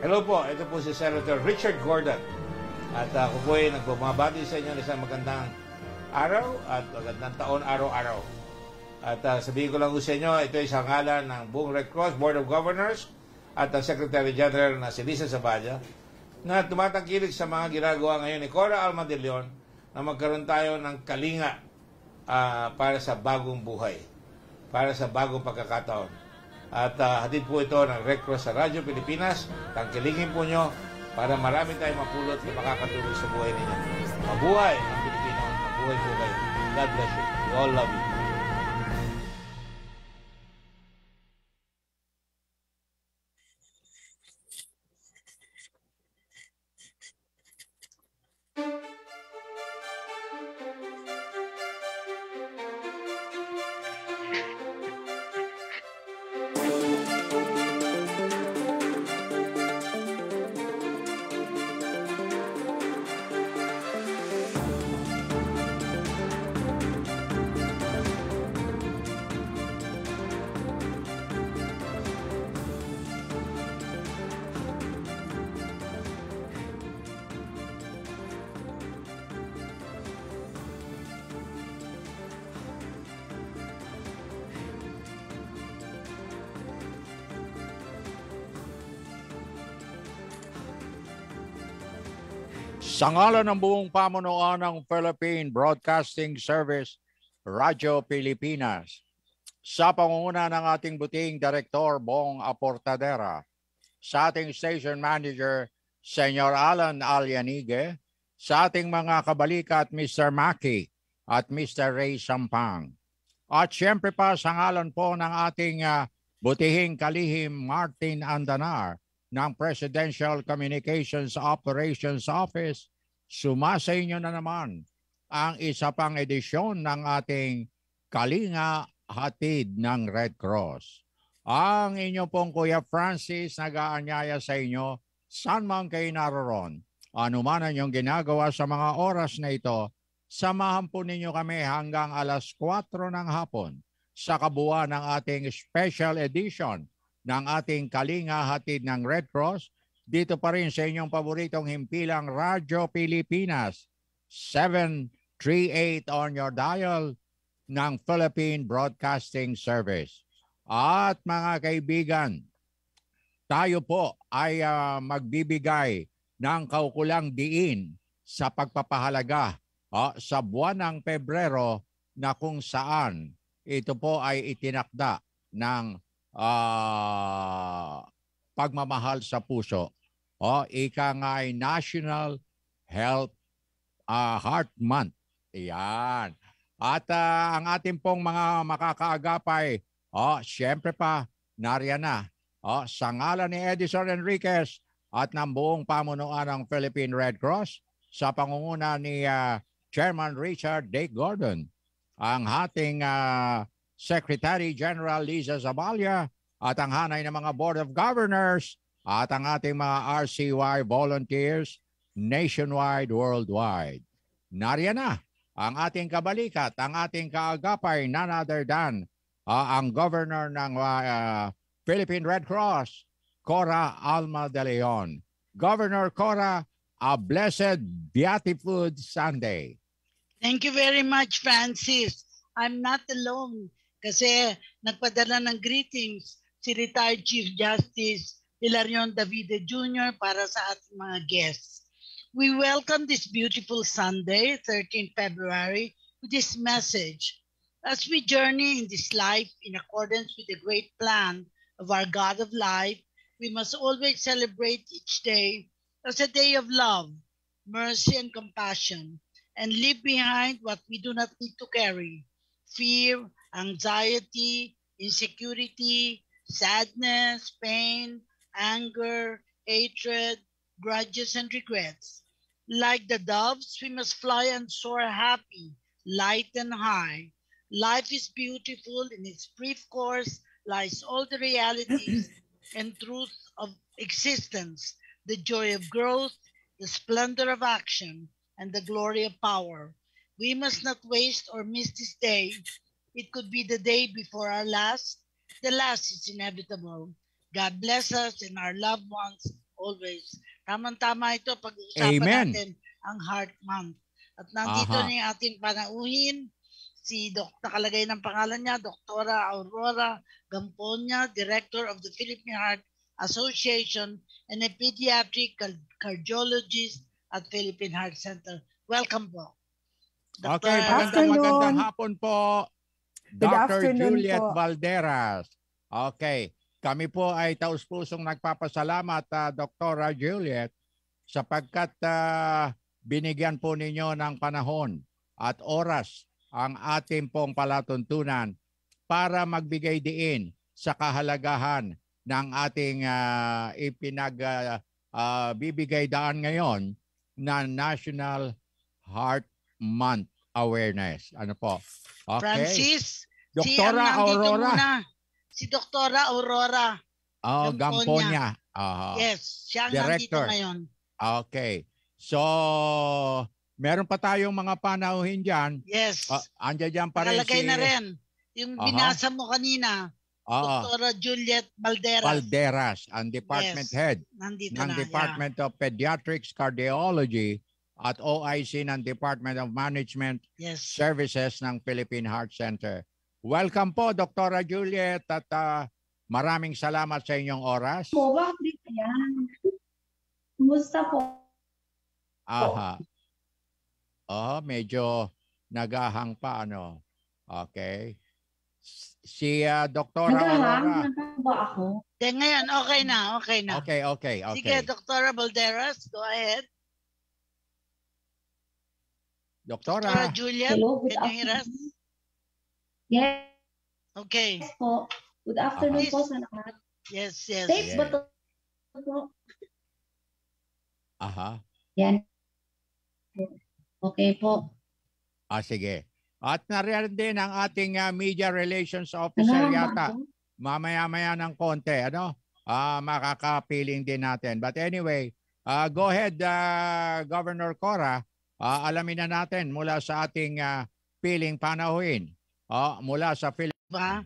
Hello po, ito po si Senator Richard Gordon. At ako po ay nagbabati sa inyo ng isang magandang araw at magandang taon araw-araw. At sabihin ko lang po sa inyo, ito ay sa ngalan ng buong Red Cross Board of Governors at ang Secretary General na si Lisa Sabaya na tumatangkilik sa mga ginagawa ngayon ni Cora, Alma de Leon na magkaroon tayo ng kalinga para sa bagong buhay, para sa bagong pagkakataon. At hatid po ito ng Red Cross sa Radyo Pilipinas. Tangkilingin po nyo para marami tayong mapulot na makakatulong sa buhay ninyo. Mabuhay ang Pilipino. Mabuhay po kayo. God bless you. We all love you. Sa ngalan ng buong pamunuan ng Philippine Broadcasting Service, Radyo Pilipinas, sa pangunguna ng ating buting Direktor Bong Aportadera, sa ating Station Manager, Senyor Alan Alianigue, sa ating mga kabalikat, Mr. Maki at Mr. Ray Sampang. At siyempre pa sa ngalan po ng ating butihing kalihim Martin Andanar, ng Presidential Communications Operations Office, sumasa inyo na naman ang isa pang edisyon ng ating Kalinga Hatid ng Red Cross. Ang inyo pong Kuya Francis nag-aanyaya sa inyo, saan man kayo naroon, anuman ang inyong ginagawa sa mga oras na ito, samahan po ninyo kami hanggang alas 4 ng hapon sa kabuuan ng ating special edition ng ating Kalinga Hatid ng Red Cross, dito pa rin sa inyong paboritong himpilang Radyo Pilipinas, 738 on your dial ng Philippine Broadcasting Service. At mga kaibigan, tayo po ay magbibigay ng kaukulang diin sa pagpapahalaga sa buwan ng Pebrero na kung saan ito po ay itinakda ng pagmamahal sa puso. Ika nga ay National Heart Month. Iyan. At ang ating pong mga makakaagapay, siyempre pa, nariyan na. Sa ngalan ni Edison Enriquez at ng buong pamunuan ng Philippine Red Cross, sa pangunguna ni Chairman Richard D. Gordon, ang ating Secretary General Lisa Zabalya at ang hanay ng mga Board of Governors at ang ating mga RCY volunteers nationwide, worldwide. Nariyan na ang ating kabalikat, ang ating kaagapay, none other than ang Governor ng Philippine Red Cross, Cora Alma de Leon. Governor Cora, a blessed, beatified Sunday. Thank you very much, Francis. I'm not alone. Kasi nagpadala ng greetings si retired Chief Justice Hilarion Davide Jr. para sa ating mga guests. We welcome this beautiful Sunday, 13 February, with this message. As we journey in this life in accordance with the great plan of our God of life, we must always celebrate each day as a day of love, mercy, and compassion, and leave behind what we do not need to carry: fear, anxiety, insecurity, sadness, pain, anger, hatred, grudges, and regrets. Like the doves, we must fly and soar happy, light and high. Life is beautiful. In its brief course lies all the realities and truth of existence, the joy of growth, the splendor of action, and the glory of power. We must not waste or miss this day. It could be the day before our last. The last is inevitable. God bless us and our loved ones always. Tamang-tama ito pag-usapan Amen. natin ang Heart Month. At nandito Aha. na yung ating panauhin, nakalagay ng pangalan niya, Doktora Aurora Gamponia, Director of the Philippine Heart Association and a Pediatric Cardiologist at Philippine Heart Center. Welcome po. Okay, Dr. magandang hapon po, Good Dr. afternoon Juliet po. Balderas. Okay, kami po ay taus-pusong nagpapasalamat, Dr. Juliet, sapagkat binigyan po ninyo ng panahon at oras ang ating pong palatuntunan para magbigay diin sa kahalagahan ng ating bibigay daan ngayon na National Heart Month Awareness. Ano po? Okay. Francis, Doktora Aurora. Si Doktora Aurora. Gamponia. Yes, siya ang nandito Director. ngayon. Okay. So, meron pa tayong mga panauhin dyan. Yes. Andiyan dyan pa rin Nakalagay si... na rin. Yung binasa mo kanina, Doktora Juliet Balderas. Balderas, ang Department Head Nandito ng na, Department of Pediatrics Cardiology at OIC ng Department of Management Services ng Philippine Heart Center. Welcome po, Dr. Juliet, at maraming salamat sa inyong oras. Bakit yan? Kumusta po? Aha. Medyo nagahang pa, ano? Okay. Si Dr. Aurora. Nagahang ba ako? Ngayon, okay na. Okay. Sige, Dr. Balderas, go ahead. Doktora. Juliet, Hello, good can you hear us? afternoon. Yes Okay. po. Good afternoon po sa lahat. Yes. Safe ba to po? Aha. Yan. Okay po. Sige. At nariyan din ang ating Media Relations Officer yata. Mamaya-maya ng konti, ano? Makakapiling din natin. But anyway, go ahead, Governor Cora. Alamin na natin mula sa ating piling panauhin. Mula sa Pwede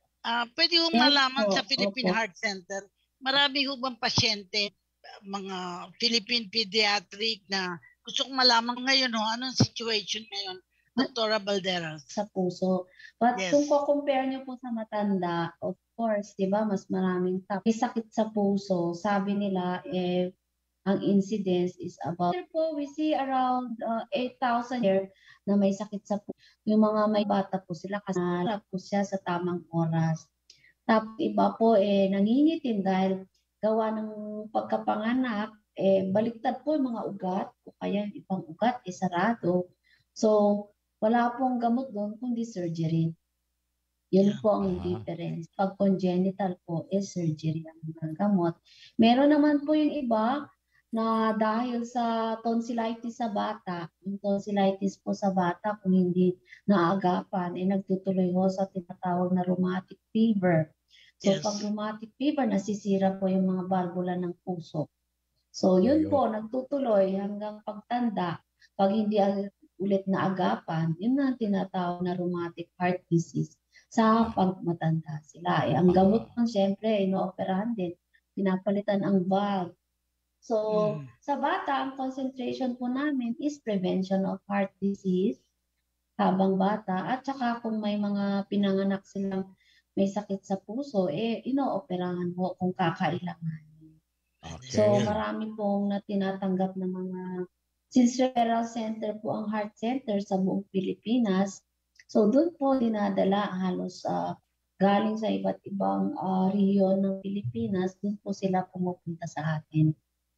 hong malaman sa Philippine Heart Center, marami ho bang pasyente, mga Philippine Pediatric na gusto kong malaman ngayon, anong situation ngayon, Dr. Balderas? Sa puso. But kung compare nyo po sa matanda, of course, di ba, mas maraming sakit sa puso. Sabi nila, ang incidence is about, we see around 8,000 here na may sakit sa puso. Yung mga may bata po sila kasi narap po siya sa tamang oras. Tapos iba po nangingitim dahil gawa ng pagkapanganak, baliktad po yung mga ugat o kaya yung ibang ugat sarado. So, wala pong gamot doon kundi surgery. Yun po ang difference. Pag congenital po, surgery ang gamot. Meron naman po yung iba na dahil sa tonsillitis sa bata, yung tonsillitis po sa bata kung hindi naagapan, nagtutuloy ho sa tinatawag na rheumatic fever. So pag rheumatic fever, nasisira po yung mga valvula ng puso. So yun po, nagtutuloy hanggang pagtanda. Pag hindi ulit naagapan, yun na tinatawag na rheumatic heart disease sa pagmatanda sila. Ang gamot po siyempre, inooperahan din, pinapalitan ang valve. So, sa bata, ang concentration po namin is prevention of heart disease habang bata. At saka kung may mga pinanganak silang may sakit sa puso, inooperahan po kung kakailangan. Okay. So, marami pong tinatanggap ng mga, since referral center po ang heart center sa buong Pilipinas, so doon po dinadala halos galing sa iba't ibang rehiyon ng Pilipinas, doon po sila pumupunta sa atin.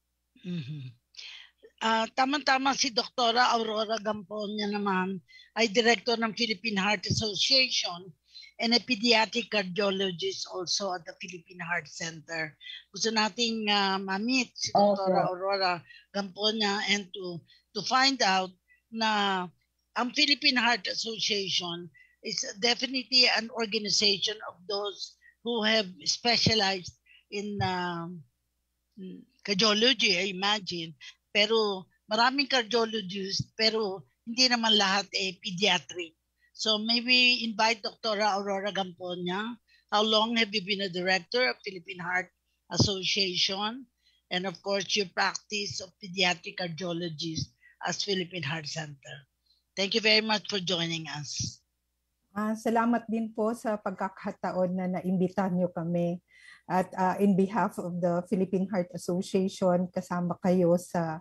Tama-tama si Doktora Aurora Gamponia naman ay Director ng Philippine Heart Association and a Pediatric Cardiologist also at the Philippine Heart Center. Gusto nating ma-meet si Doktora Aurora Gamponia and to find out na ang Philippine Heart Association is definitely an organization of those who have specialized in cardiology, I imagine. Pero maraming cardiologists, pero hindi naman lahat pediatric. So maybe invite Dr. Aurora Gamponia. How long have you been a director of Philippine Heart Association? and of course your practice of Pediatric Cardiologist as Philippine Heart Center. Thank you very much for joining us. Salamat din po sa pagkakataon na naimbitahan niyo kami. At in behalf of the Philippine Heart Association, kasama kayo sa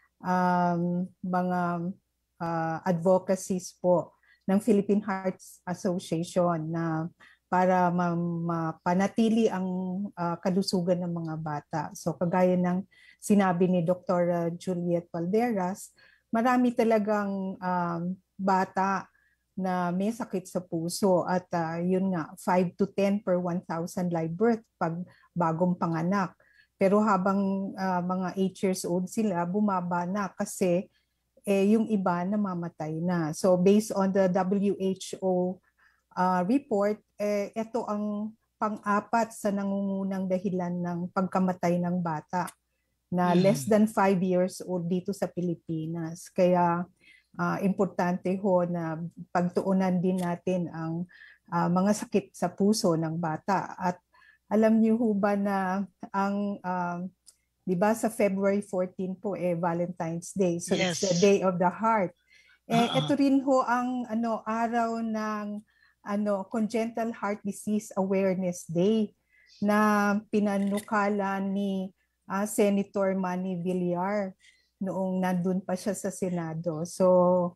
mga advocacies po ng Philippine Heart Association na para mapanatili ang kalusugan ng mga bata. So kagaya ng sinabi ni Dr. Juliet Balderas, marami talagang bata na may sakit sa puso at yun nga 5 to 10 per 1,000 live birth pag bagong panganak. Pero habang mga 8 years old sila, bumaba na kasi yung iba namamatay na. So based on the WHO report, ito ang pang-apat sa nangungunang dahilan ng pagkamatay ng bata na less than 5 years old dito sa Pilipinas. Kaya importante ho na pagtuunan din natin ang mga sakit sa puso ng bata. At alam niyo ho ba na ang, di ba sa February 14 po Valentine's Day. So yes, it's the Day of the Heart. Ito rin ho ang araw ng Congenital Heart Disease Awareness Day na pinanukala ni Senator Manny Villar noong nandun pa siya sa Senado. So,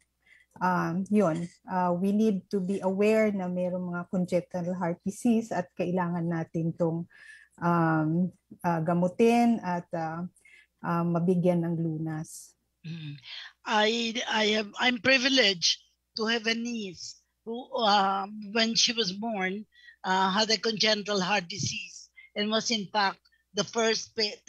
we need to be aware na mayroong mga congenital heart disease at kailangan natin itong gamutin at mabigyan ng lunas. I'm privileged to have a niece who, when she was born, had a congenital heart disease and was in fact the first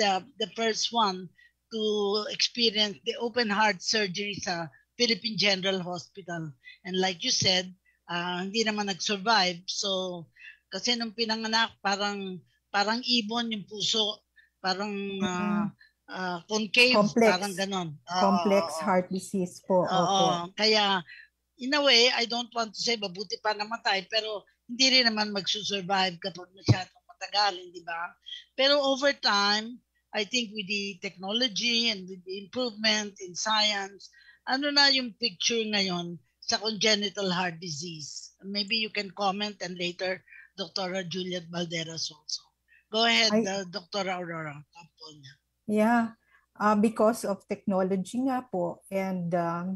one to experience the open heart surgery sa Philippine General Hospital. And like you said, hindi naman nag-survive. So, kasi nung pinanganak, parang ibon yung puso, parang concave, complex, parang ganon. Complex heart disease po. Kaya, in a way, I don't want to say, mabuti pa namatay, pero hindi rin naman magsusurvive kapag masyadong matagal, di ba? Pero over time, I think with the technology and with the improvement in science, ano na yung picture ngayon sa congenital heart disease? Maybe you can comment and later Dr. Juliet Balderas also. Go ahead, Dr. Aurora. Gamponia. Yeah, because of technology nga po and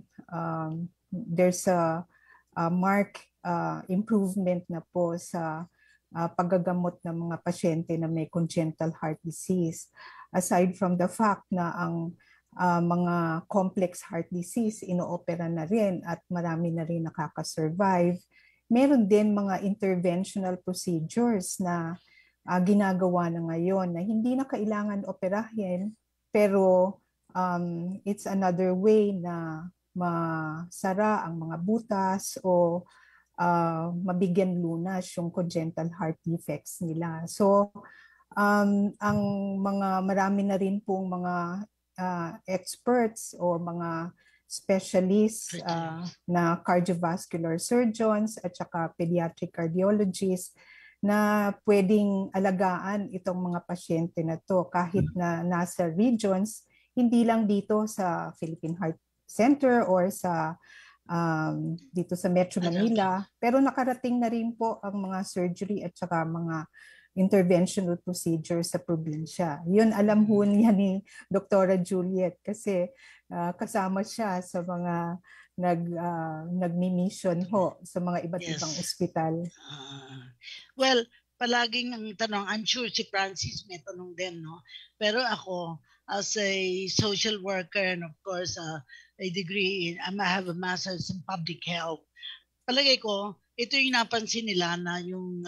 there's a marked improvement na po sa paggagamot ng mga pasyente na may congenital heart disease. Aside from the fact na ang mga complex heart disease inoopera na rin at marami na rin nakaka-survive, meron din mga interventional procedures na ginagawa na ngayon na hindi na kailangan operahin pero it's another way na masara ang mga butas o mabigyan lunas yung congenital heart defects nila. So ang marami na rin pong mga experts o mga specialists na cardiovascular surgeons at saka pediatric cardiologists na pwedeng alagaan itong mga pasyente na to kahit na nasa regions, hindi lang dito sa Philippine Heart Center or sa dito sa Metro Manila, pero nakarating na rin po ang mga surgery at saka mga interventional procedures sa probinsya. Yun alam ho niya ni Dr. Juliet kasi kasama siya sa mga nagmi-mission ho sa mga iba't ibang ospital. Well, palaging ang tanong, I'm sure si Francis may tanong din, no? Pero ako, as a social worker and of course a degree, I have a master's in public health. Palagay ko, ito yung napansin nila na yung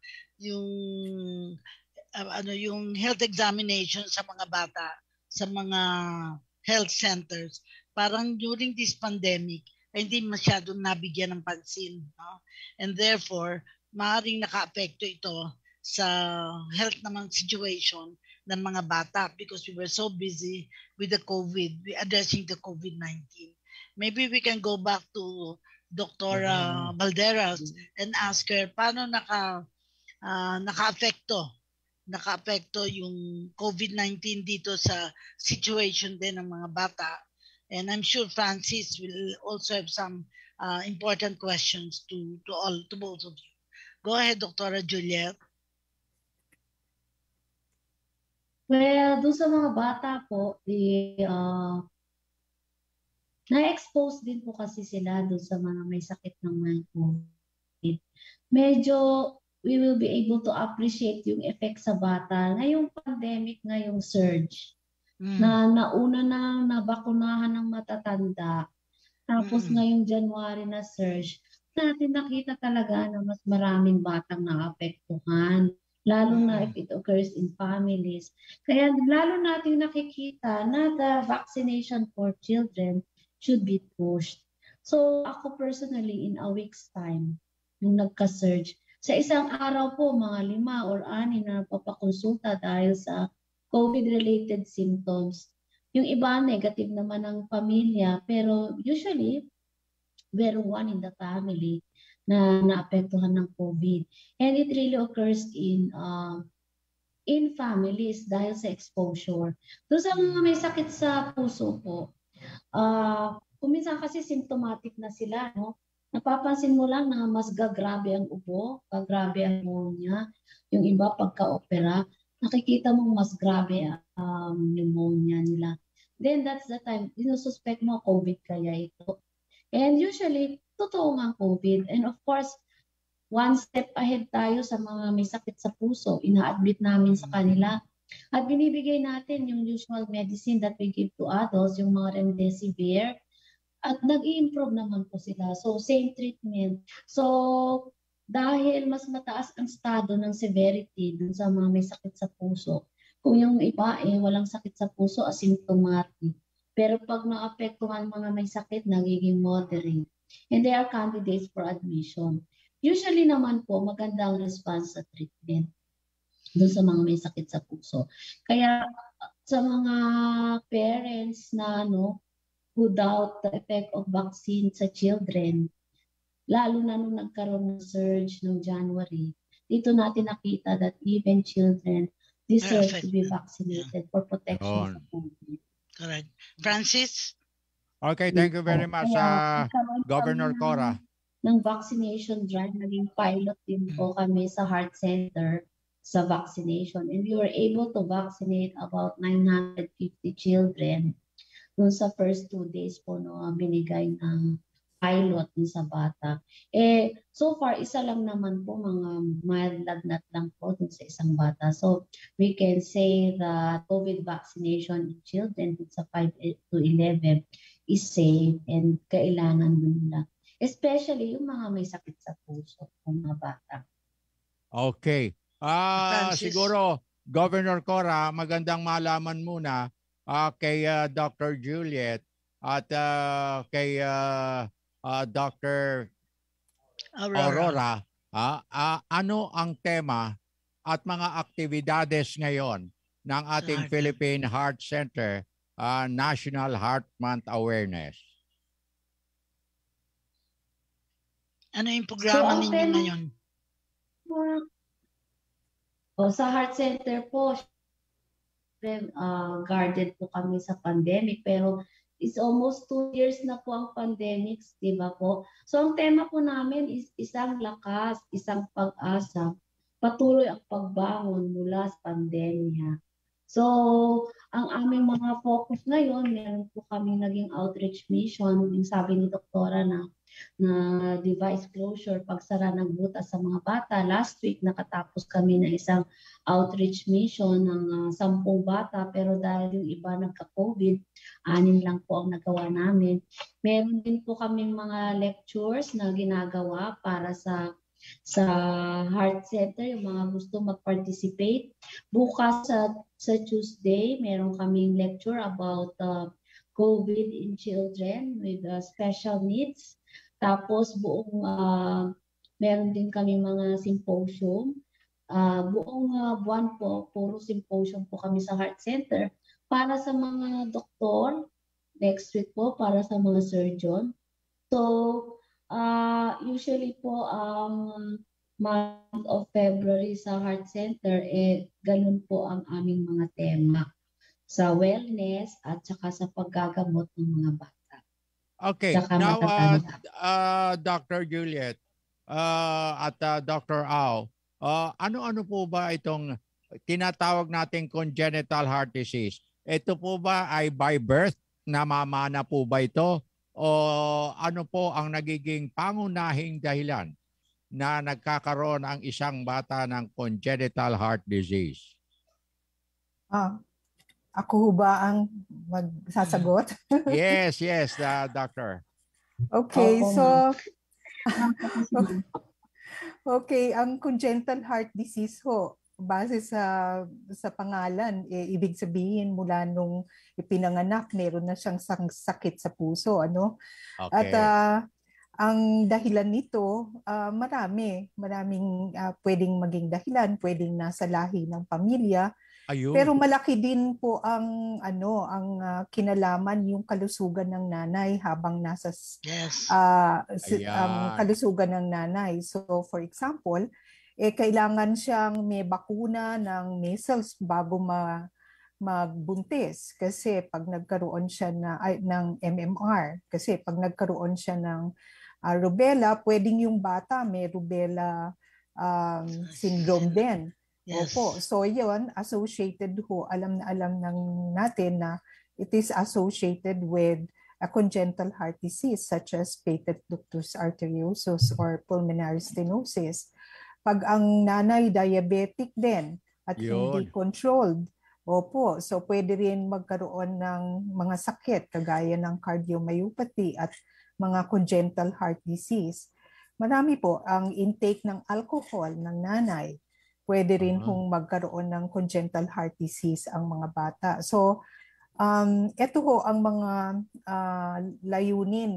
health examination sa mga bata sa mga health centers parang during this pandemic ay hindi masyadong nabigyan ng pansin, no? And therefore maaaring naka-apekto ito sa health naman situation ng mga bata because we were so busy with the COVID, addressing the COVID-19. Maybe we can go back to Dr. Balderas and ask her paano naka-apekto naka-apekto yung COVID-19 dito sa situation din ng mga bata. And I'm sure Francis will also have some important questions to both of you. Go ahead, Dr. Juliet. Well, doon sa mga bata po, na-expose din po kasi sila doon sa mga may sakit ng mga COVID. Medyo we will be able to appreciate yung effect sa bata. Ngayong pandemic, ngayong surge, na nauna na nabakunahan ng matatanda, tapos ngayong January na surge, natin nakita talaga na mas maraming batang naapektuhan, lalo na if it occurs in families. Kaya lalo natin nakikita na the vaccination for children should be pushed. So ako personally, in a week's time, nung nagka-surge, sa isang araw po, mga 5 or 6 na papakonsulta dahil sa COVID-related symptoms. Yung iba, negative naman ang pamilya, pero usually, meron one in the family na naapektuhan ng COVID. And it really occurs in families dahil sa exposure. Doon sa mga may sakit sa puso po, kuminsan kasi symptomatic na sila, no? Napapansin mo lang na mas gagrabe ang ubo, gagrabe ang pneumonia. Yung iba pagka-opera, nakikita mo mas grabe ang pneumonia nila. Then that's the time, sinususpect mo COVID kaya ito. And usually, totoo nga COVID. And of course, one step ahead tayo sa mga may sakit sa puso. Ina-admit namin sa kanila. At binibigay natin yung usual medicine that we give to adults, yung mga remdesivir. At nag-i-improve naman po sila. So, same treatment. So, dahil mas mataas ang estado ng severity dun sa mga may sakit sa puso, kung yung iba walang sakit sa puso, asymptomatic. Pero pag naapektuhan mga may sakit, nagiging moderate. And they are candidates for admission. Usually naman po, maganda ang response sa treatment dun sa mga may sakit sa puso. Kaya sa mga parents na who doubt the effect of vaccine sa children, lalo na nung nagkaroon ng surge noong January, dito natin nakita that even children deserve to be vaccinated for protection sa COVID. Correct. Francis? Okay, thank you very much, Governor Cora. Ng vaccination drive, naging pilot din po kami sa Heart Center sa vaccination. And we were able to vaccinate about 950 children dun sa first 2 days po binigay ng pilot dun sa bata. So far, isa lang naman po, mga mild lagnat lang po dun sa isang bata. So we can say that COVID vaccination in children dun sa 5 to 11 is safe and kailangan dun nila. Especially yung mga may sakit sa puso, yung mga bata. Okay. Siguro, Governor Cora, magandang malaman muna kay Dr. Juliet at kay Dr. Aurora, ano ang tema at mga aktibidades ngayon ng ating Philippine Heart Center National Heart Month Awareness? Ano yung programa ninyo ngayon? Sa Heart Center po, guarded po kami sa pandemic, pero it's almost 2 years na po ang pandemic, di ba po? So ang tema po namin is isang lakas, isang pag-asa, patuloy ang pagbangon mula sa pandemya. So ang aming mga focus ngayon, meron po kami naging outreach mission, yung sabi ni Doktora na device closure, pagsara ng butas sa mga bata. Last week, nakatapos kami ng isang outreach mission ng 10 bata, pero dahil yung iba nagka-COVID, 6 lang po ang nagawa namin. Meron din po kaming mga lectures na ginagawa para sa Heart Center, yung mga gusto mag-participate. Bukas sa Tuesday, meron kaming lecture about COVID in children with special needs. Tapos meron din kami mga symposium. Buong buwan po, puro symposium po kami sa Heart Center para sa mga doktor. Next week po para sa mga surgeon. So, usually po, month of February sa Heart Center, ganun po ang aming mga tema sa wellness at saka sa paggagamot ng mga bata. Okay, now Dr. Juliet at Dr. Au, ano-ano po ba itong tinatawag nating congenital heart disease? Ito po ba ay by birth? Namamana po ba ito? O ano po ang nagiging pangunahing dahilan na nagkakaroon ang isang bata ng congenital heart disease? Ako ba ang magsasagot? Yes, doctor. Okay, so okay, ang congenital heart disease ho, base sa pangalan, ibig sabihin mula nung ipinanganak, meron na siyang sakit sa puso, ano? Okay. At ang dahilan nito, maraming pwedeng maging dahilan, pwedeng nasa lahi ng pamilya. Ayun. Pero malaki din po ang kinalaman yung kalusugan ng nanay habang nasa ang kalusugan ng nanay. So for example, kailangan siyang may bakuna ng measles bago magbuntis kasi pag nagkaroon siya ng MMR, kasi pag nagkaroon siya ng rubella, pwedeng yung bata may rubella syndrome din. Yes. Opo. So yun, associated ho, alam natin na it is associated with a congenital heart disease such as patent ductus arteriosus or pulmonary stenosis. Pag ang nanay diabetic din at hindi controlled, opo, so pwede rin magkaroon ng mga sakit kagaya ng cardiomyopathy at mga congenital heart disease. Marami po ang intake ng alcohol ng nanay. Pwede rin hong magkaroon ng congenital heart disease ang mga bata. So, ito ho ang mga layunin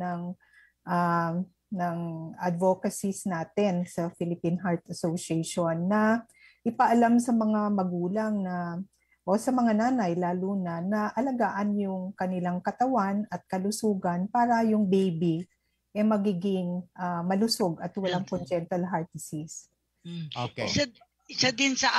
ng advocacies natin sa Philippine Heart Association na ipaalam sa mga magulang o sa mga nanay lalo na alagaan yung kanilang katawan at kalusugan para yung baby magiging malusog at walang congenital heart disease. Okay. Isa din sa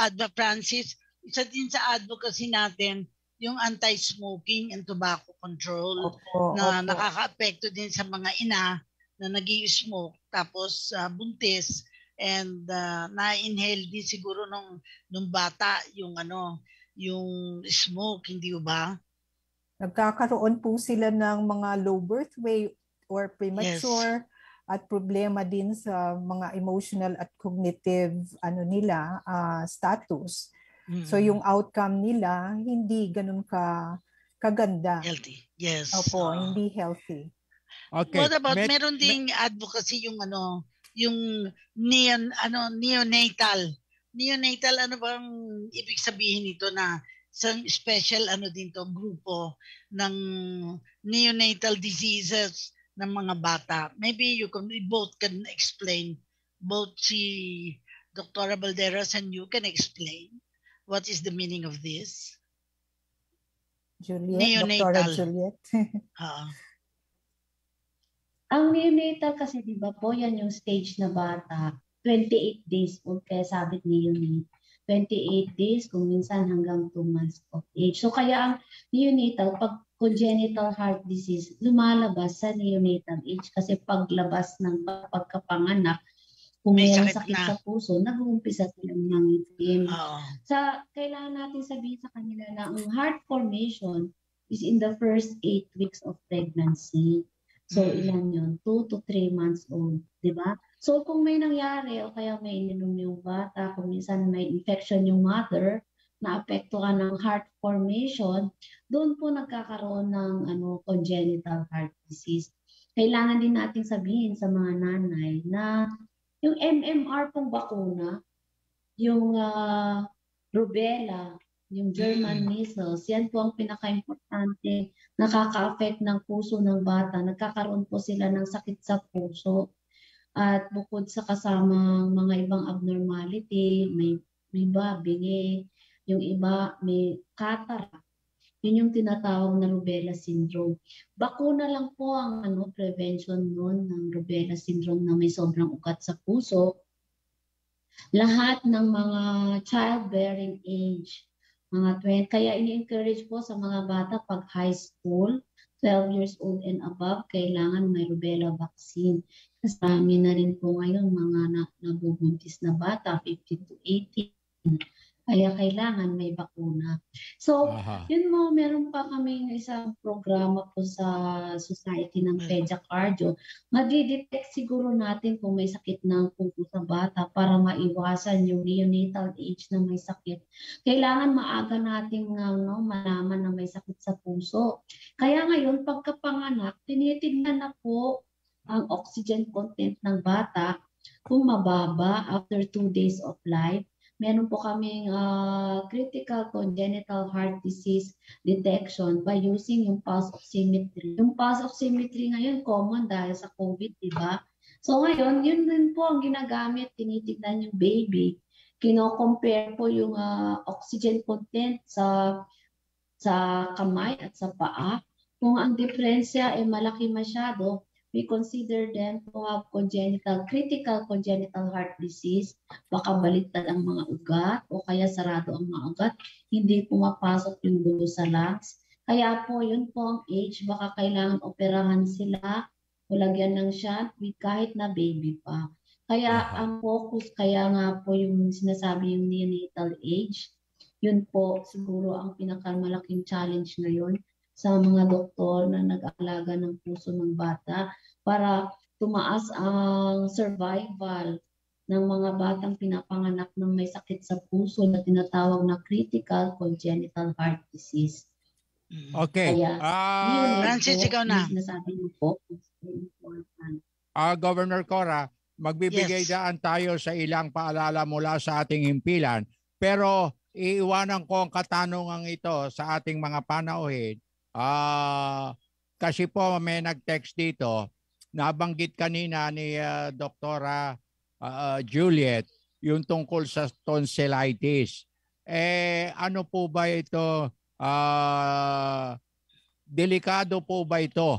advocacy natin yung anti-smoking and tobacco control na nakaka-apekto din sa mga ina na nag-i-smoke tapos buntis and na-inhale din siguro nung bata yung smoke, hindi ba? Nagkakaroon po sila ng mga low birth weight or premature at problema din sa mga emotional at cognitive status. Mm-hmm. So yung outcome nila hindi ganun kaganda. Healthy. Yes. Opo, hindi healthy. Okay. What about meron ding advocacy yung neonatal. Neonatal, ano bang ibig sabihin nito na isang special grupo ng neonatal diseases ng mga bata? Maybe we both can explain, both si Dr. Balderas and you can explain what is the meaning of this? Juliet, neonatal. Dr. Juliet. Ang neonatal kasi di ba po, yan yung stage na bata, 28 days old, kaya sabi neonate. 28 days, kung minsan hanggang 2 months of age. So kaya ang neonatal, pag congenital heart disease, lumalabas sa neonatal age kasi paglabas ng pagkapanganak, kung may sakit sa puso, nag-uumpisa silang nangitim. Kailangan natin sabihin sa kanila na ang heart formation is in the first 8 weeks of pregnancy. So ilan yun? 2 to 3 months old, di ba? So kung may nangyari o kaya may ininom yung bata, kung minsan may infection yung mother, naapektuhan ng heart formation, doon po nagkakaroon ng congenital heart disease. Kailangan din natin sabihin sa mga nanay na yung MMR pong bakuna, yung rubella, yung German measles, yan po ang pinaka-importante, nakaka-affect ng puso ng bata, nagkakaroon po sila ng sakit sa puso. At bukod sa kasamang mga ibang abnormality, may bingi, yung iba may cataract. Yun yung tinatawag na rubella syndrome. Bakuna lang po ang prevention nun ng rubella syndrome na may sobrang ugat sa puso. Lahat ng mga childbearing age, mga 20. Kaya ini-encourage po sa mga bata pag high school, 12 years old and above, kailangan may rubella vaccine. Kasi marami na rin po ngayon mga nabubuntis na bata, 15 to 18. Kaya kailangan may bakuna. So, yun mo, meron pa kaming isang programa po sa Society ng Cardio. Madi-detect siguro natin kung may sakit ng puso sa bata para maiwasan yung neonatal age na may sakit. Kailangan maaga nating malaman na may sakit sa puso. Kaya ngayon, pagkapanganak, tinitignan na po ang oxygen content ng bata kung mababa after 2 days of life. Meron po kaming critical congenital heart disease detection by using yung pulse oximetry. Yung pulse oximetry ngayon common dahil sa COVID, di ba? So ngayon, yun din po ang ginagamit, tinitignan yung baby. Kino-compare po yung oxygen content sa kamay at sa paa. Kung ang diferensya ay malaki masyado, we consider them to have critical congenital heart disease. Baka baliktad ang mga ugat o kaya sarado ang mga ugat, hindi pumapasok yung dugo sa lungs. Kaya po, yun po ang age, baka kailangan operahan sila o lagyan ng shunt with kahit na baby pa. Kaya ang focus, kaya nga po yung sinasabi yung neonatal age, yun po siguro ang pinakamalaking challenge ngayon sa mga doktor na nag-aalaga ng puso ng bata para tumaas ang survival ng mga batang pinapanganak ng may sakit sa puso na tinatawag na critical congenital heart disease. Okay. Kaya, Francis, ikaw na. Sinasabi mo po, Governor Cora, magbibigay daan tayo sa ilang paalala mula sa ating himpilan. Pero iiwanan ko ang katanungan ito sa ating mga panauhin. Kasi po may nag-text dito, nabanggit kanina ni Doktora Juliet yung tungkol sa tonsillitis. Ano po ba ito? Delikado po ba ito?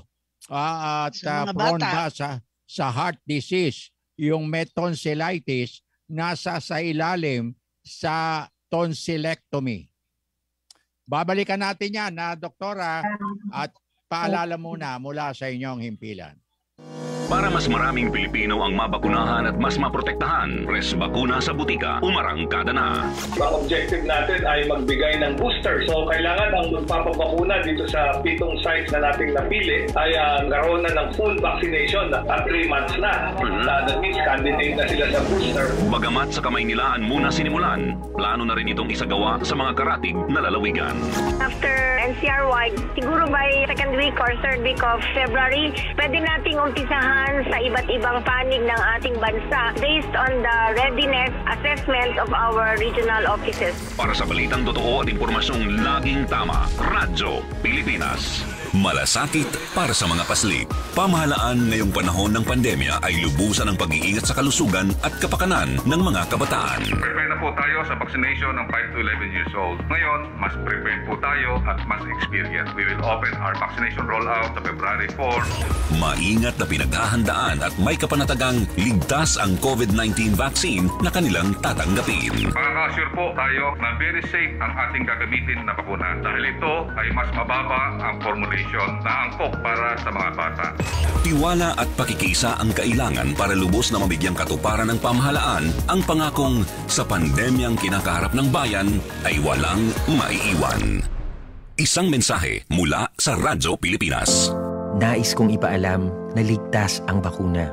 At prone ba sa heart disease? Yung may tonsillitis nasa sa ilalim sa tonsillectomy. Babalikan natin yan Doktora, at paalala mula sa inyong himpilan. Para mas maraming Pilipino ang mabakunahan at mas maprotektahan, Res Bakuna sa Butika, umarangkada na. Ang objective natin ay magbigay ng booster. So kailangan ang magpapabakuna dito sa 7 sites na nating napili ay naroon na ng full vaccination at 3 months na. That means candidate na sila sa booster. Bagamat sa Kamaynilaan muna sinimulan, plano na rin itong isagawa sa mga karatig na lalawigan. After NCR-wide, siguro by 2nd week or 3rd week of February, pwede nating umpisahan sa iba't ibang panig ng ating bansa based on the readiness assessment of our regional offices. Para sa balitang totoo at impormasyong laging tama, Radyo Pilipinas. Malasakit para sa mga pasli. Pamahalaan ngayong panahon ng pandemya ay lubusan ang pag-iingat sa kalusugan at kapakanan ng mga kabataan. Prepare na po tayo sa vaccination ng 5 to 11 years old. Ngayon, mas prepared po tayo at mas experienced. We will open our vaccination rollout sa February 4. Maingat na pinaghahandaan at may kapanatagang ligtas ang COVID-19 vaccine na kanilang tatanggapin. Makaka-assure po tayo na very safe ang ating gagamitin na bakuna dahil ito ay mas mababa ang formulation na angkop para sa mga bata. Tiwala at pakikisa ang kailangan para lubos na mabigyang katuparan ng pamahalaan ang pangakong sa pandemyang kinakaharap ng bayan ay walang maiiwan. Isang mensahe mula sa Radyo Pilipinas. Nais kong ipaalam na ligtas ang bakuna.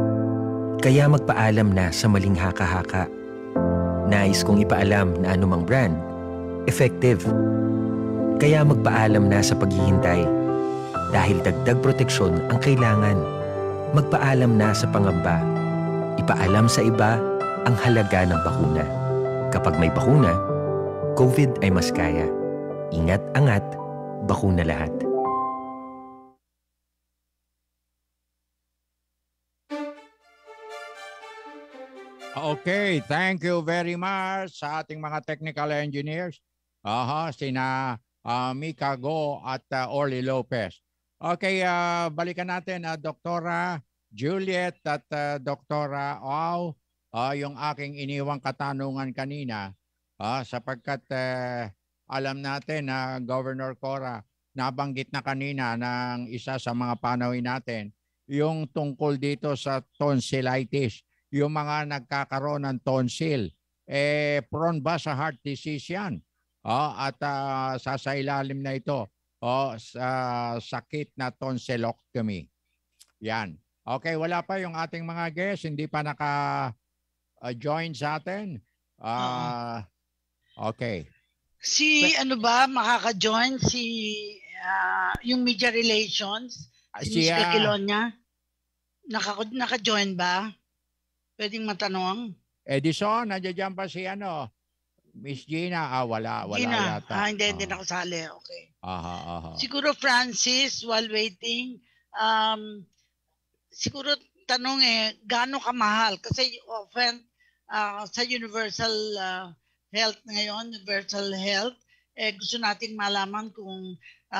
Kaya magpaalam na sa maling haka-haka. Nais kong ipaalam na anumang brand, effective. Kaya magpaalam na sa paghihintay. Dahil dagdag proteksyon ang kailangan. Magpaalam na sa pangamba. Ipaalam sa iba ang halaga ng bakuna. Kapag may bakuna, COVID ay mas kaya. Ingat-angat, bakuna lahat. Okay, thank you very much sa ating mga technical engineers. Sina Mika Go at Orly Lopez. Okay, balikan natin Doktora Juliet at Doktora yung aking iniwang katanungan kanina, sapagkat alam natin na Governor Cora, nabanggit na kanina ng isa sa mga panauhin natin, yung tungkol dito sa tonsillitis, yung mga nagkakaroon ng tonsil, prone ba sa heart disease yan? At sa ilalim na ito, sa sakit na tonsillectomy. Yan. Okay, wala pa yung ating mga guests, hindi pa naka-join sa atin. Okay. Ano ba makaka-join yung media relations? Si Gagelonia? Naka-join ba? Pwedeng matanong. Edison, nandiyan pa si Miss Gina. Wala Gina. yata. Hindi nakasali. Okay. Aha. Siguro Francis, while waiting, siguro tanong gaano kamahal? Kasi often sa universal health ngayon, universal health, gusto nating malaman kung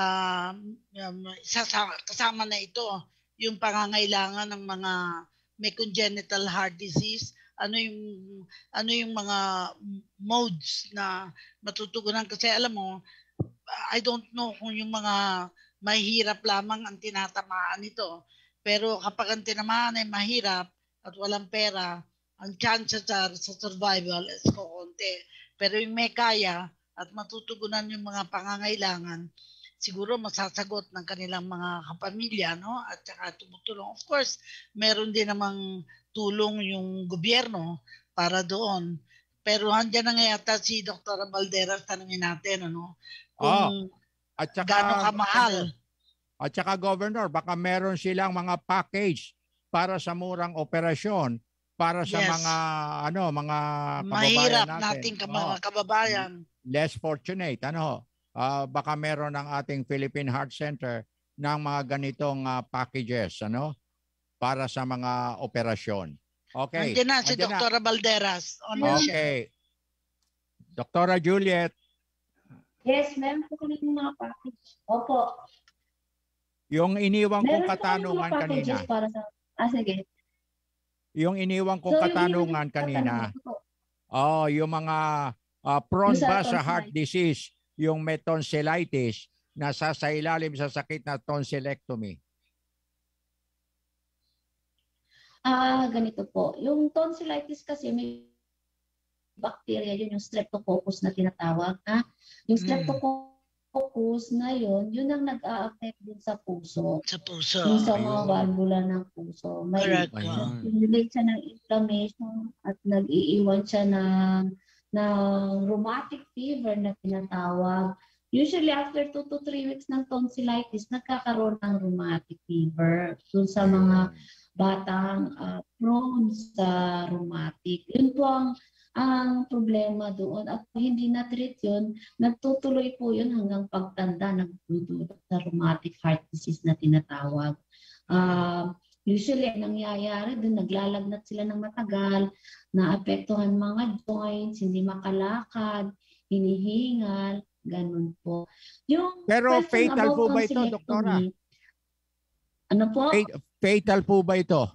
kasama na ito yung pangangailangan ng mga may congenital heart disease, ano yung mga modes na matutugunan, kasi alam mo, I don't know kung yung mga mahirap lamang ang tinatamaan nito, pero kapag ang tinamaan ay mahirap at walang pera, ang chances sa survival is kukunti. Pero yung may kaya at matutugunan yung mga pangangailangan, siguro masasagot ng kanilang mga kapamilya, no? At saka tumutulong. Of course, meron din namang tulong yung gobyerno para doon. Pero andyan na nga yata si Dr. Balderas, tanungin natin, kung gaano kamahal. At saka, Governor, baka meron silang mga package para sa murang operasyon para sa mga mga mahirap natin. Mga kababayan. Less fortunate, baka meron ng ating Philippine Heart Center ng mga ganitong packages, para sa mga operasyon. Okay. Andiyan na si Dr. Balderas. Okay. Dr. Juliet. Yes, meron po kami mga package. Opo. Yung iniwang kong katanungan kanina. Para sa, sige. Yung iniwang kong katanungan kanina. Yung mga prone ba sa heart disease, yung may tonsillitis na sasailalim sa sakit na tonsillectomy? Ganito po. Yung tonsillitis kasi may bacteria yun, yung streptococcus na tinatawag. Yung streptococcus na yun ang nag-a-affect din sa puso. Sa puso. Yung sa mga valvula ng puso. May relate siya ng inflammation at nag-iiwan siya ng rheumatic fever na tinatawag. Usually after 2 to 3 weeks ng tonsillitis, nagkakaroon ng rheumatic fever dun sa mga batang prone sa rheumatic. Yun po ang problema doon. At hindi na-treat yun, nagtutuloy po yun hanggang pagtanda, nagdudulot sa rheumatic heart disease na tinatawag. Usually, nangyayari doon, naglalagnat sila ng matagal, naapektuhan mga joints, hindi makalakad, hinihingal, ganun po. Pero fatal po ba ito, Doktora? Ano po? Fatal po ba ito?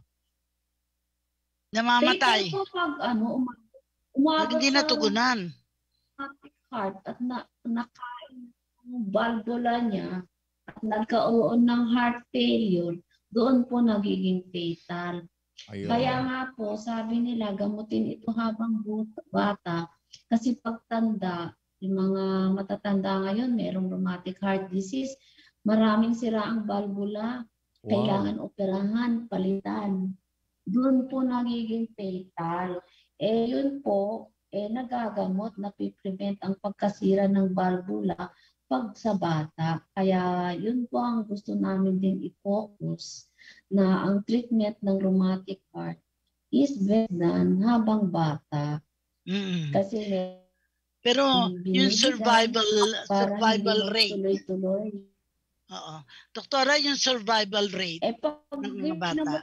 Namamatay. Fatal po pag umabot hindi natugunan. Heart at nakain ang valvula niya at nagkaroon ng heart failure, doon po nagiging fatal. Ayun. Kaya nga po, sabi nila, gamutin ito habang bata kasi pagtanda, yung mga matatanda ngayon, merong rheumatic heart disease, maraming sira ang valvula, kailangan operahan, palitan. Doon po nagiging fatal. Yun po, nagagamot, napiprevent ang pagkasira ng valvula pag sa bata. Kaya yun po ang gusto namin din i-focus na ang treatment ng rheumatic heart is best done habang bata. Kasi pero yung survival rate. Tuloy-tuloy. Oo. Doktora, yung survival rate ng mga bata.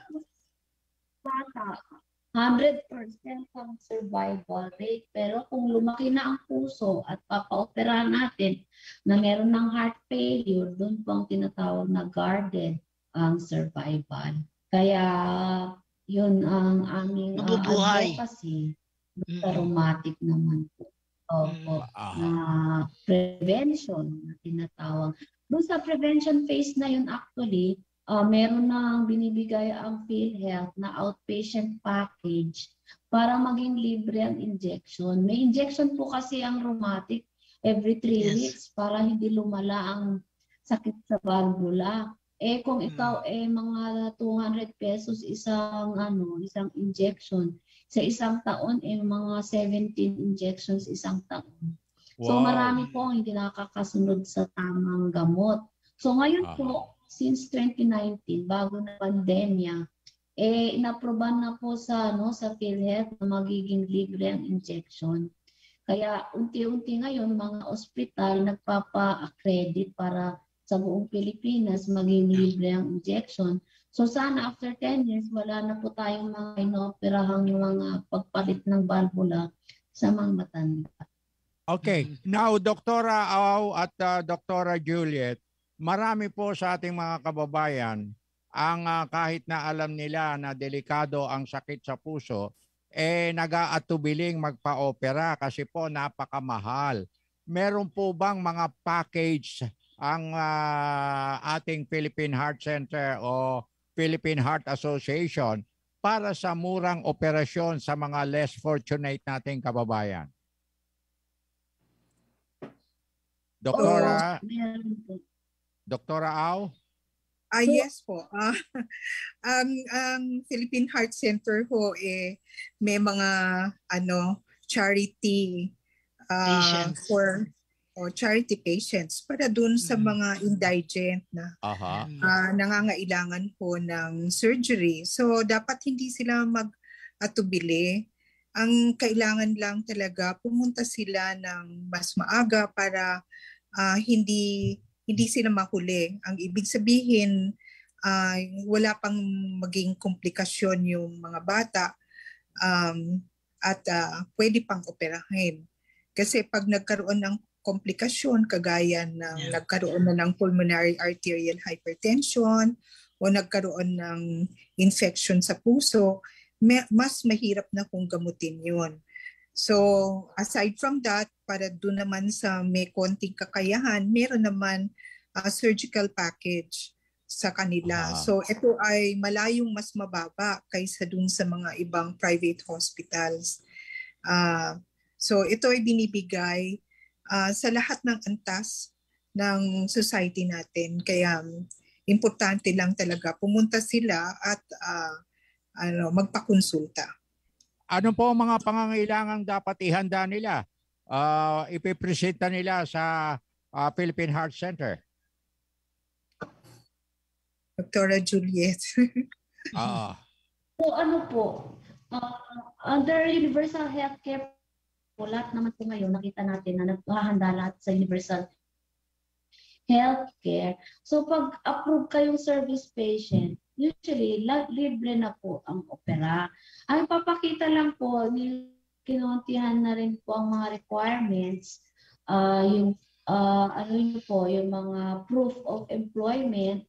100% ang survival rate. Pero kung lumaki na ang puso at papaoperahan natin na meron ng heart failure, doon po ang tinatawag na guarded ang survival. Kaya Yun ang aming Mabubuhay. advocacy sa rheumatic naman po. Opo, na prevention na tinatawag. Doon sa prevention phase na yun actually, meron na binibigay ang PhilHealth na outpatient package para maging libre ang injection. May injection po kasi ang rheumatic every 3 weeks para hindi lumala ang sakit sa valvula. Eh kung ikaw mga 200 pesos isang injection, sa isang taon mga 17 injections isang taon. Wow. So marami po ang hindi nakakasunod sa tamang gamot. So ngayon po, since 2019, bago na pandemya, inaproban na po sa PhilHealth na magiging libre ang injection. Kaya unti-unti ngayon mga ospital nagpapa-accredit para sa buong Pilipinas maging libre ang injection. So sana after 10 years wala na po tayong mga inoperahang mga pagpalit ng valvula sa mga matanda. Okay. Now, Doktora Au at Doktora Juliet, marami po sa ating mga kababayan ang kahit na alam nila na delikado ang sakit sa puso, nag-aatubiling magpa-opera kasi po napakamahal. Meron po bang mga package ang ating Philippine Heart Center o Philippine Heart Association para sa murang operasyon sa mga less fortunate nating kababayan? Doktora Au? Yes po. Ang Philippine Heart Center ho may mga charity for charity patients para dun sa mga indigent na nangangailangan po ng surgery. So dapat hindi sila mag-atubili. Ang kailangan lang talaga pumunta sila ng mas maaga para hindi sila mahuli. Ang ibig sabihin, wala pang maging komplikasyon yung mga bata at pwede pang operahin. Kasi pag nagkaroon ng komplikasyon, kagaya ng nagkaroon na ng pulmonary arterial hypertension o nagkaroon ng infection sa puso, mas mahirap na kung gamutin yun. So, aside from that, para doon naman sa may konting kakayahan, meron naman surgical package sa kanila. So, ito ay malayong mas mababa kaysa doon sa mga ibang private hospitals. So, ito ay binibigay sa lahat ng antas ng society natin. Kaya, importante lang talaga pumunta sila at magpakonsulta. Ano po ang mga pangangailangang dapat ihanda nila? Ipipresenta nila sa Philippine Heart Center? Dr. Juliet. Under universal healthcare po, lahat naman po ngayon nakita natin na naghahanda lahat sa universal healthcare. So pag approve kayong service patient, usually libre na po ang opera. Ang papakita lang po, kinuntihan na rin po ang mga requirements, yung mga proof of employment,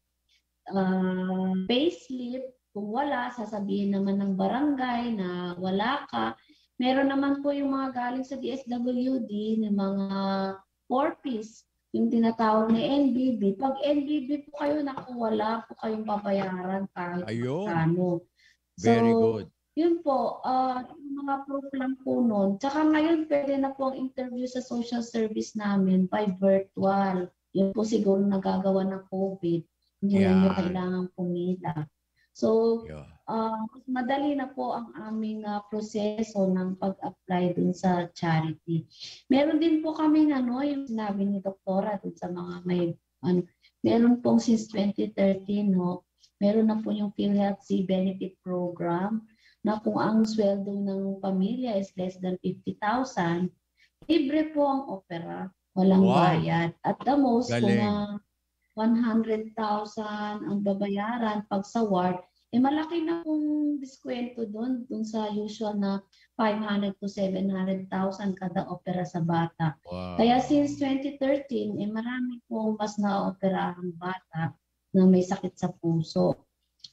payslip. Kung wala, sasabihin naman ng barangay na wala ka. Meron naman po yung mga galing sa DSWD ng mga 4Ps, yung tinatawag na NBB. Pag NBB po kayo, wala po kayong babayaran kahit kano. Very good. Yun po, yung mga proof lang po nun. Tsaka ngayon, pwede na po ang interview sa social service namin by virtual. Yun po siguro nagagawa ng COVID. Hindi nyo kailangan pumila. So, madali na po ang aming proseso ng pag-apply dun sa charity. Meron din po kami yung sinabi ni Doktora dun sa mga meron pong since 2013, meron na po yung PhilHealth benefit program na kung ang sweldo ng pamilya is less than 50,000, libre po ang opera, walang bayad. At the most, kung 100,000 ang babayaran pag sa ward, malaki na pong diskwento doon sa usual na 500 to 700,000 kada opera sa bata. Wow. Kaya since 2013, marami pong mas na-opera ang bata na may sakit sa puso.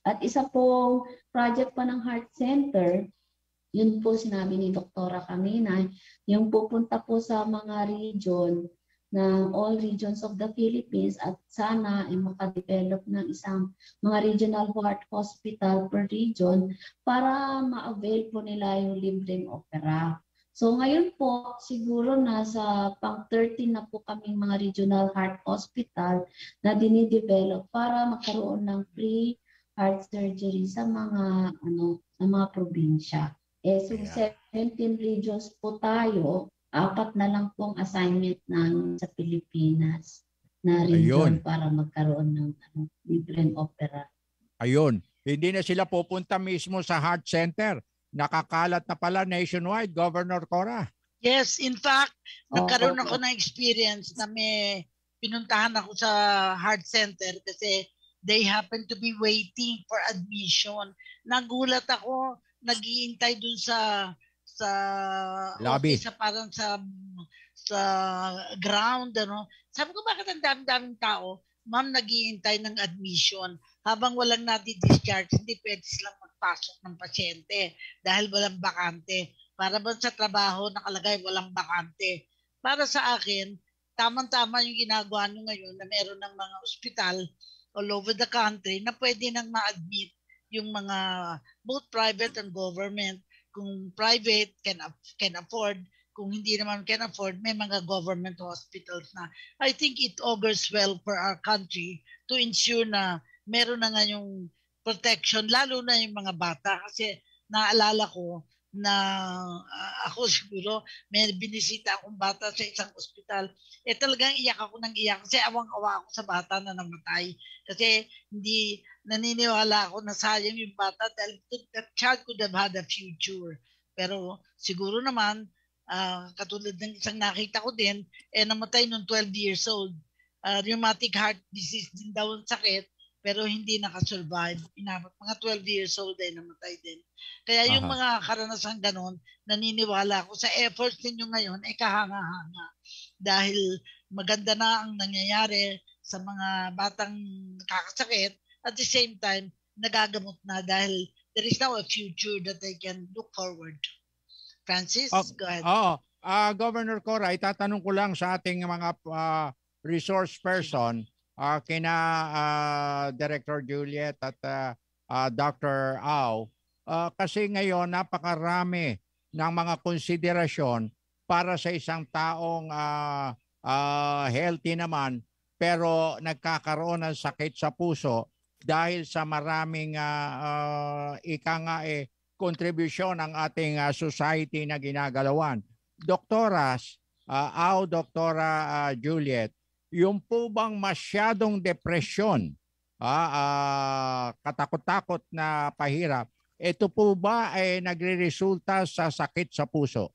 At isa pong project pa ng Heart Center, yun po sinabi ni Doktora kanina, yung pupunta po sa mga region ng all regions of the Philippines at sana ay makadevelop ng isang mga regional heart hospital per region para ma-avail po nila yung libreng opera. So ngayon po, siguro nasa pang 13 na po kaming mga regional heart hospital na dinidevelop para magkaroon ng free heart surgery sa mga probinsya. So 17 regions po tayo, 4 na lang pong assignment ng sa Pilipinas na region para magkaroon ng libreng opera. Ayun, hindi na sila pupunta mismo sa heart center. Nakakalat na pala nationwide, Governor Cora. Yes, in fact, nagkaroon ako ng experience na may pinuntahan ako sa heart center kasi they happen to be waiting for admission. Nagulat ako, nag-iintay dun sa lobby, sa parang sa ground, ano. Sabi ko, bakit ang daming tao? Ma'am, nag-iintay ng admission. Habang walang nadi-discharge, hindi pwede silang magpasok ng pasyente dahil walang bakante. Para ba sa trabaho nakalagay walang bakante? Para sa akin, tamang-tama yung ginagawa nyo ngayon na meron ng mga ospital all over the country na pwede nang ma-admit yung mga both private and government. Kung private can afford, kung hindi naman can afford, may mga government hospitals na. I think it augurs well for our country to ensure na meron na nga yung protection, lalo na yung mga bata. Kasi naalala ko na ako siguro may binisita akong bata sa isang ospital. Talagang iyak ako ng iyak kasi awang-awa ako sa bata na namatay. Kasi hindi naniniwala ako na sayang yung bata dahil that child could have had a future. Pero siguro naman, katulad ng isang nakita ko din, namatay nung 12 years old. Rheumatic heart disease din daw ang sakit, pero hindi nakasurvive. Inabot mga 12 years old ay namatay din. Kaya yung mga karanasan ganon, naniniwala ako sa efforts ninyo ngayon ay kahanga-hanga. Dahil maganda na ang nangyayari sa mga batang nakakasakit, at the same time, nagagamot na dahil there is now a future that they can look forward to. Francis, go ahead. Governor Cora, itatanong ko lang sa ating mga resource person, kina Director Juliet at Dr. Au, kasi ngayon napakarami ng mga konsiderasyon para sa isang taong healthy naman pero nagkakaroon ng sakit sa puso dahil sa maraming kontribusyon ng ating society na ginagalawan. Doktoras, Doktora Juliet, yung po bang masyadong depresyon, katakot-takot na pahirap, ito po ba ay nagre-resulta sa sakit sa puso?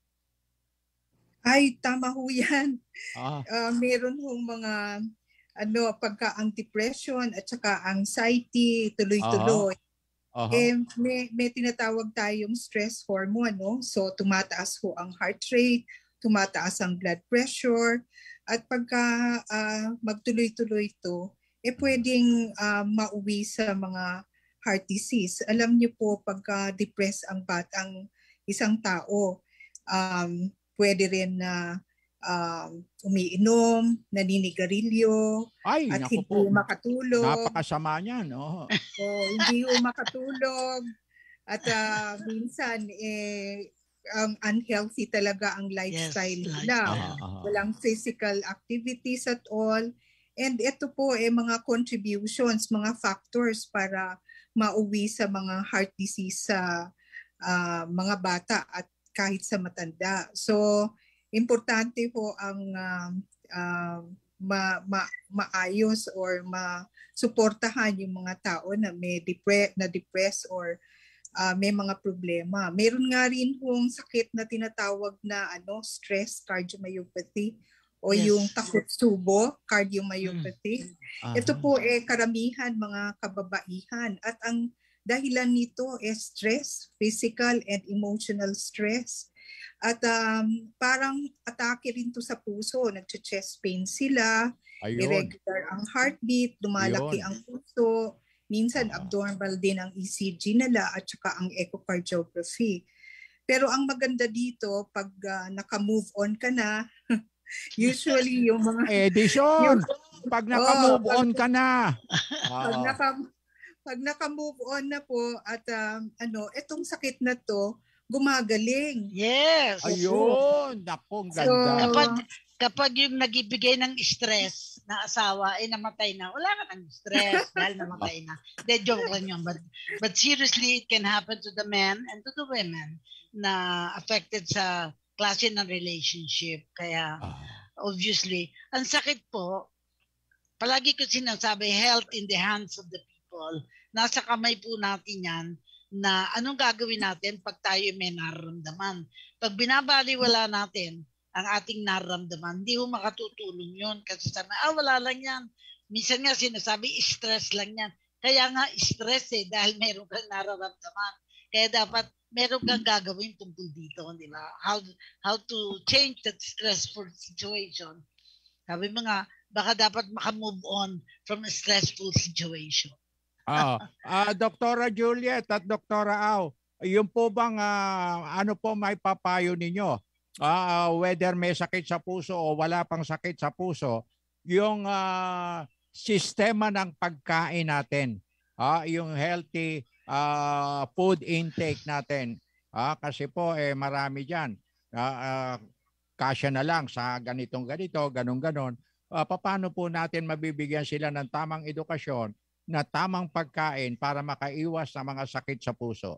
Ay, tama ho yan. Meron hong mga pagka ang depression at saka anxiety, tuloy-tuloy. May tinatawag tayong stress hormone, no? So tumataas ho ang heart rate, tumataas ang blood pressure, at pagka magtuloy-tuloy ito, pwedeng mauwi sa mga heart disease. Alam niyo po, pagka depressed ang isang tao, pwede rin na umiinom, naninigarilyo, at hindi makatulog. Napakasama niyan. Hindi makatulog. At minsan, unhealthy talaga ang lifestyle nila. Walang physical activities at all. And ito po mga contributions, mga factors para mauwi sa mga heart disease sa mga bata at kahit sa matanda. So, importante po ang maayos or masuportahan yung mga tao na may depressed or may mga problema. Meron nga rin pong sakit na tinatawag na stress cardiomyopathy o yung takot subo, cardiomyopathy. Ito po karamihan mga kababaihan at ang dahilan nito stress, physical and emotional stress. At parang atake rin to sa puso, nagche-chest pain sila, irregular ang heartbeat, lumalaki ang puso, Minsan abnormal din ang ECG nila at saka ang echocardiography. Pero ang maganda dito, pag naka-move on ka na, usually yung mga... Edison! Pag naka-move on ka na! Pag naka-move on na po at itong sakit na to, gumagaling. Yes! Ayun! Napong ganda. Kapag yung nagibigay ng stress na asawa ay namatay na, wala ka ng stress dahil namatay na. De, joke lang yun. But seriously, it can happen to the men and to the women na affected sa klase ng relationship. Kaya, obviously, ang sakit po, palagi ko sinasabi, health in the hands of the people. Nasa kamay po natin yan na anong gagawin natin pag tayo may nararamdaman. Pag binabaliwala natin ang ating nararamdaman, hindi mo makatutulong yun. Kasi sabi, wala lang yan. Minsan nga sinasabi, stress lang yan. Kaya nga stress dahil meron kang nararamdaman. Kaya dapat meron kang gagawin tungkol dito, di ba? How to change that stressful situation. Sabi mo nga, baka dapat makamove on from a stressful situation. Doktora Juliet at Doktora Au, yung po bang ano po may papayo ninyo? Whether may sakit sa puso o wala pang sakit sa puso, yung sistema ng pagkain natin, yung healthy food intake natin. Kasi po marami dyan. Kasya na lang sa ganito, ganon. Paano po natin mabibigyan sila ng tamang edukasyon na tamang pagkain para makaiwas sa mga sakit sa puso?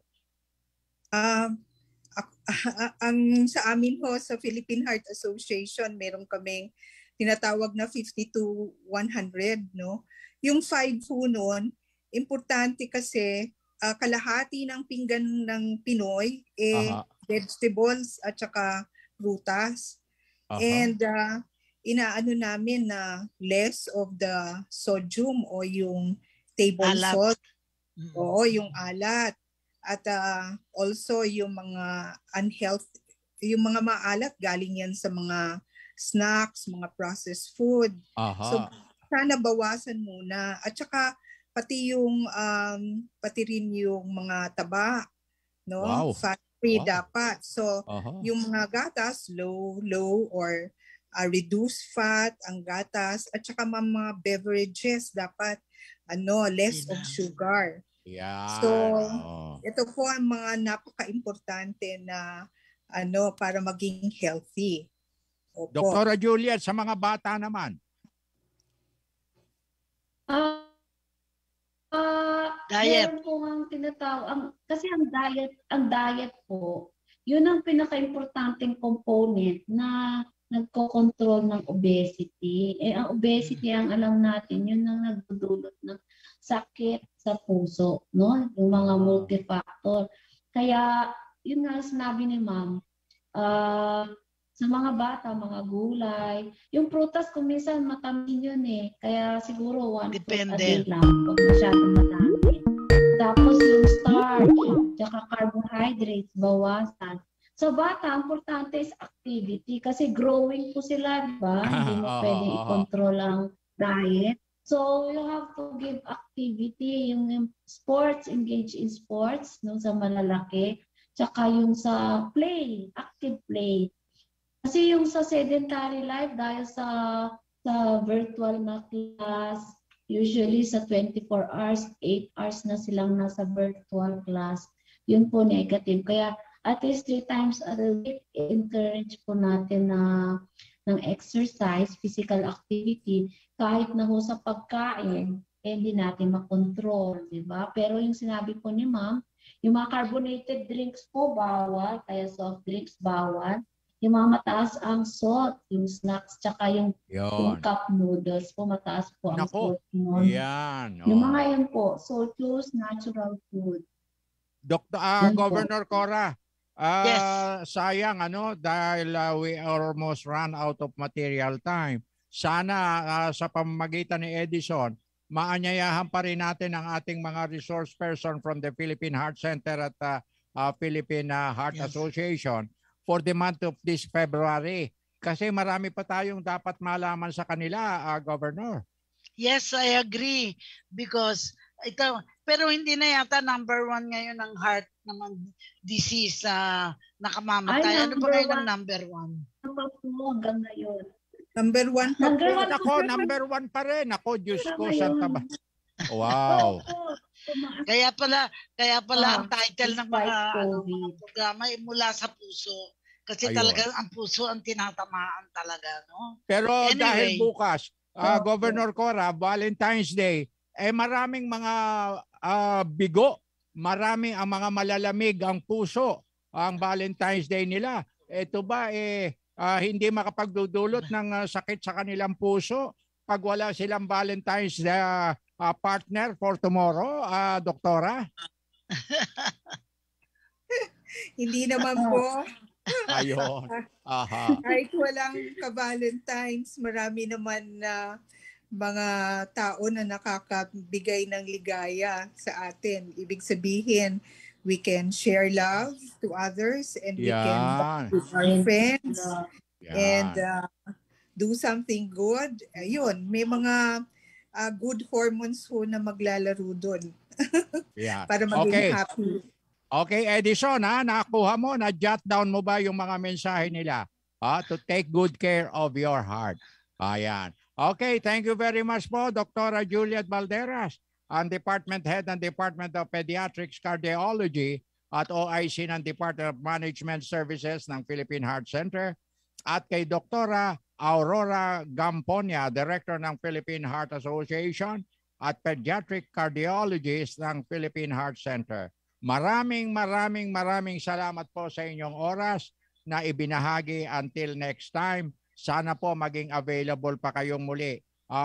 Ang sa amin ho sa Philippine Heart Association, meron kaming tinatawag na 50 to 100, no? Yung 5 po noon, importante kasi kalahati ng pinggan ng Pinoy vegetables at saka prutas. And inaano namin na less of the sodium o yung table salt. Oo, yung alat. At also yung mga unhealthy, yung mga maalat galing yan sa mga snacks, mga processed food. So sana bawasan muna. At saka pati rin yung mga taba, no? Wow. Fat free dapat. So yung mga gatas low or reduced fat ang gatas, at saka mga beverages dapat less of sugar. Yeah. So, ito po ang mga napaka-importante na para maging healthy. Opo. Doktora Juliet, sa mga bata naman? Diet. Meron po ang tinatawag, kasi ang diet po, yun ang pinaka-importanting component na nagko-control ng obesity. Ang obesity, ang alam natin, yun ang nagdudulot ng sakit sa puso, no? Yung mga multifactor. Kaya, yun nga sinabi ni ma'am, sa mga bata, mga gulay, yung prutas kung minsan matamin yun Kaya siguro 1 fruit a day lang, huwag masyadong madami. Tapos yung starch, tsaka carbohydrates, bawasan. Sa bata, ang importante is activity kasi growing po sila, di ba? Hindi mo pwedeng i-control ang diet. So, you have to give activity, yung sports, engage in sports, no, sa malalaki, tsaka yung sa play, active play. Kasi yung sa sedentary life, dahil sa virtual na class, usually sa 24 hours, 8 hours na silang nasa virtual class, yun po negative. Kaya at least 3 times a week, encourage po natin ng exercise, physical activity, kahit na ho sa pagkain, hindi natin makontrol, di ba? Pero yung sinabi po ni ma'am, yung mga carbonated drinks po bawal, kaya soft drinks bawal. Yung mga mataas ang salt, yung snacks, tsaka yung cup noodles po, mataas po ang salt nun. Yan. Yung mga yun po, so choose natural food. Governor Cora, yes. Sayang dahil we almost ran out of material time. Sana sa pamamagitan ni Edison, maanyayahan pa rin natin ang ating mga resource person from the Philippine Heart Center at Philippine Heart Association for the month of this February. Kasi marami pa tayong dapat malaman sa kanila, Governor. Yes, I agree. Because ito, pero hindi na yata number 1 ngayon ang heart naman disease nakamamatay. Ano ba ngayon ang number 1? Hanggang ngayon. Number 1 pa po. Ako, number 1 pa rin. Ako, Diyos ko, santa ba? Wow. Kaya pala ang title ng mga programa ay mula sa puso. Kasi talaga ang puso ang tinatamaan talaga, no? Pero dahil bukas, Governor Cora, Valentine's Day, maraming mga bigo, maraming ang mga malalamig ang puso ang Valentine's Day nila. Ito ba hindi makapagdudulot ng sakit sa kanilang puso pag wala silang Valentine's partner for tomorrow, Doktora? Hindi naman po. Ayun. Kahit walang ka-Valentine's, marami naman na mga tao na nakakabigay ng ligaya sa atin. Ibig sabihin, we can share love to others and we can talk with our friends and do something good. Ayun, may mga good hormones ho na maglalaro doon para maging happy. Okay, Edison, nakuha mo, na-jot down mo ba yung mga mensahe nila? To take good care of your heart. Ayan. Okay, thank you very much po, Dr. Juliet Balderas, ang Department Head ng Department of Pediatrics Cardiology at OIC ng Department of Management Services ng Philippine Heart Center, at kay Dr. Aurora Gamponia, Director ng Philippine Heart Association at Pediatric Cardiologist ng Philippine Heart Center. Maraming salamat po sa inyong oras na ibinahagi. Until next time, sana po maging available pa kayong muli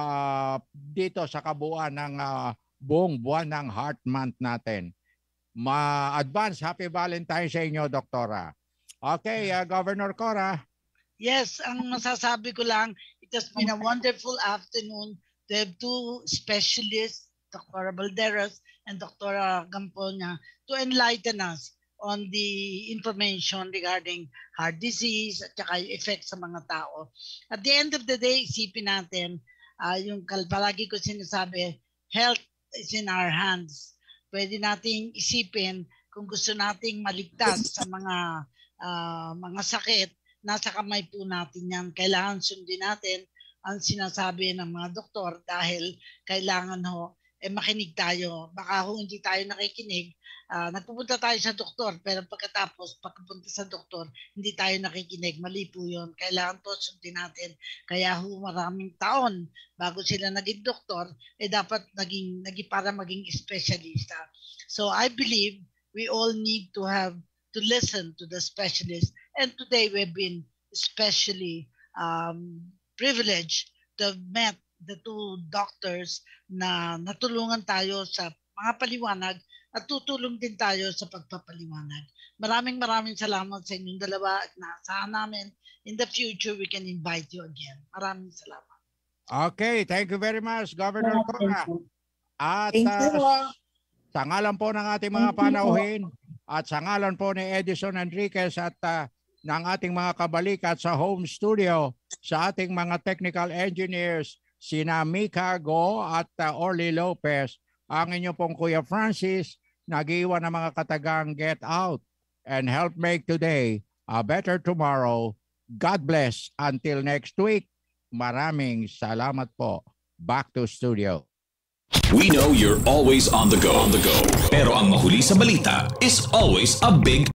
dito sa kabuuan ng buong buwan ng Heart Month natin. Advance Happy Valentine's sa inyo, Doktora. Okay, Governor Cora. Yes, ang masasabi ko lang, it has been a wonderful afternoon. They have two specialists, Dr. Balderas and Dr. Gamponia, to enlighten us on the information regarding heart disease at saka yung effect sa mga tao. At the end of the day, isipin natin, yung palagi ko sinasabi, health is in our hands. Pwede nating isipin kung gusto nating maligtas sa mga sakit, nasa kamay po natin yan. Kailangan sundin natin ang sinasabi ng mga doktor dahil kailangan makinig tayo. Baka hindi tayo nakikinig, nagpupunta tayo sa doktor, pero pagkatapos, pagpunta sa doktor, hindi tayo nakikinig. Mali po yun. Kailangan to sundin natin. Kaya maraming taon bago sila naging doktor, dapat para maging espesyalista. So I believe we all need to listen to the specialists. And today we've been especially privileged to have met the two doctors na natulungan tayo sa mga paliwanag at tutulong din tayo sa pagpapaliwanag. Maraming salamat sa inyong dalawa at naasahan namin in the future we can invite you again. Maraming salamat. Okay, thank you very much, Governor Cora. At sa ngalan po ng ating mga panauhin at sa ngalan po ni Edison Enriquez at ng ating mga kabalikat sa home studio, sa ating mga technical engineers, Sina Mika Go at Orly Lopez, ang inyo pong Kuya Francis, nag-iwan ng mga katagang get out and help make today a better tomorrow. God bless until next week. Maraming salamat po. Back to studio. We know you're always on the go. Pero ang mahuli sa balita is always a big